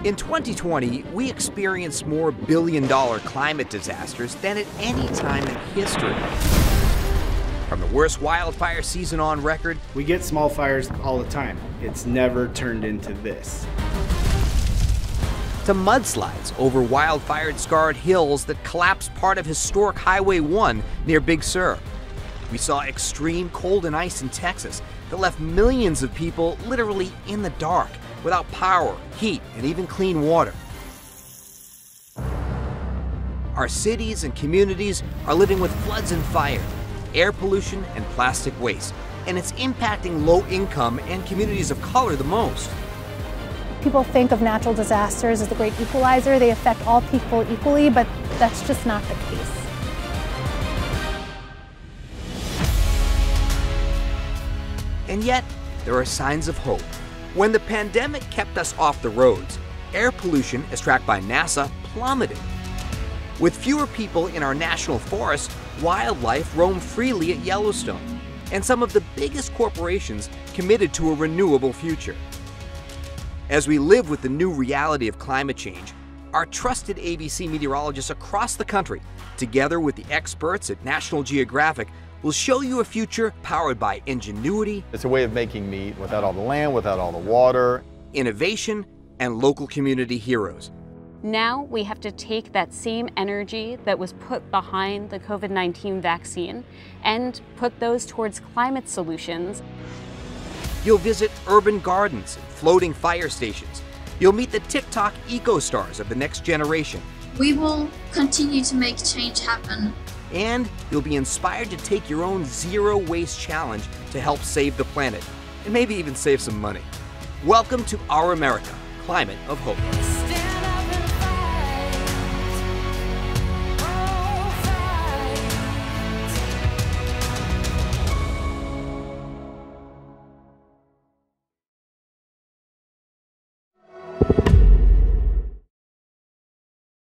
In 2020, we experienced more billion-dollar climate disasters than at any time in history. From the worst wildfire season on record, we get small fires all the time. It's never turned into this. To mudslides over wildfire-scarred hills that collapsed part of historic Highway 1 near Big Sur. We saw extreme cold and ice in Texas that left millions of people literally in the dark, without power, heat, and even clean water. Our cities and communities are living with floods and fire, air pollution, and plastic waste, and it's impacting low-income and communities of color the most. People think of natural disasters as the great equalizer. They affect all people equally, but that's just not the case. And yet, there are signs of hope. When the pandemic kept us off the roads, air pollution, as tracked by NASA, plummeted. With fewer people in our national forests, wildlife roam freely at Yellowstone, and some of the biggest corporations committed to a renewable future. As we live with the new reality of climate change, our trusted ABC meteorologists across the country, together with the experts at National Geographic, will show you a future powered by ingenuity. It's a way of making meat without all the land, without all the water. Innovation, and local community heroes. Now we have to take that same energy that was put behind the COVID-19 vaccine and put those towards climate solutions. You'll visit urban gardens and floating fire stations. You'll meet the TikTok eco-stars of the next generation. We will continue to make change happen. And you'll be inspired to take your own zero waste challenge to help save the planet, and maybe even save some money. Welcome to Our America, Climate of Hope.